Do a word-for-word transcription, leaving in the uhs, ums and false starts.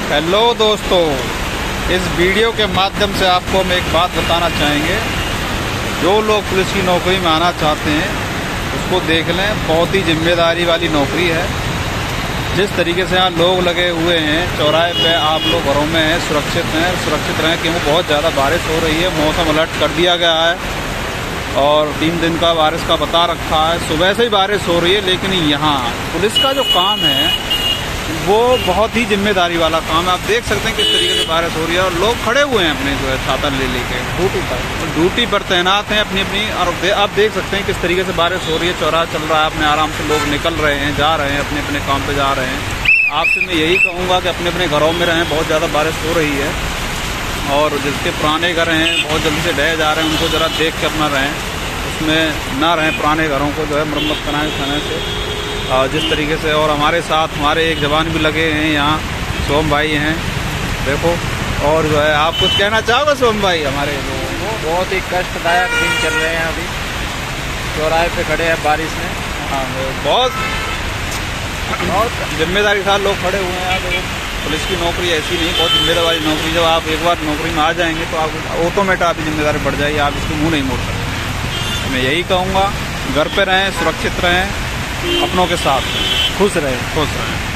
Hello दोस्तों, इस video के माध्यम से आपको हम एक बात बताना चाहेंगे। जो लोग पुलिस की नौकरी में आना चाहते हैं उसको देख लें, बहुत ही जिम्मेदारी वाली नौकरी है। जिस तरीके से यहाँ लोग लगे हुए हैं चौराहे पे, आप लोग घरों में हैं, सुरक्षित हैं, सुरक्षित रहें क्योंकि बहुत ज़्यादा बारिश हो रही है। मौसम अलर्ट कर दिया गया है और तीन दिन का बारिश का बता रखा है। सुबह से ही बारिश हो रही है, लेकिन यहाँ पुलिस का जो काम है वो बहुत ही जिम्मेदारी वाला काम है। आप देख सकते हैं किस तरीके से बारिश हो रही है और लोग खड़े हुए हैं अपने जो है छाता ले लेके ड्यूटी पर ड्यूटी पर तैनात हैं अपनी अपनी। और आप देख सकते हैं किस तरीके से बारिश हो रही है, चौराहा चल रहा है, अपने आराम से लोग निकल रहे हैं, जा रहे हैं, अपने अपने काम पे जा रहे हैं। आपसे मैं यही कहूँगा कि अपने अपने घरों में रहें, बहुत ज़्यादा बारिश हो रही है। और जिसके पुराने घर हैं बहुत जल्दी से ढह जा रहे हैं, उनको ज़रा देख के अपना रहें, उसमें ना रहें। पुराने घरों को जो है मरम्मत कराएँ समय से जिस तरीके से। और हमारे साथ हमारे एक जवान भी लगे हैं यहाँ, सोम भाई हैं, देखो। और जो है आप कुछ कहना चाहोगे सोम भाई हमारे लोगों को? बहुत ही कष्टदायक दिन चल रहे हैं, अभी चौराहे पे खड़े हैं बारिश में। हाँ, बहुत बहुत जिम्मेदारी के साथ लोग खड़े हुए हैं। देखो, पुलिस की नौकरी ऐसी नहीं, बहुत जिम्मेदारी वाली नौकरी। जब आप एक बार नौकरी में आ जाएंगे तो आप ऑटोमेटिक आपकी जिम्मेदारी बढ़ जाएगी, आप इसको मुँह नहीं मोड़ सकते। मैं यही कहूँगा, घर पे रहें, सुरक्षित रहें, अपनों के साथ खुश रहें खुश रहें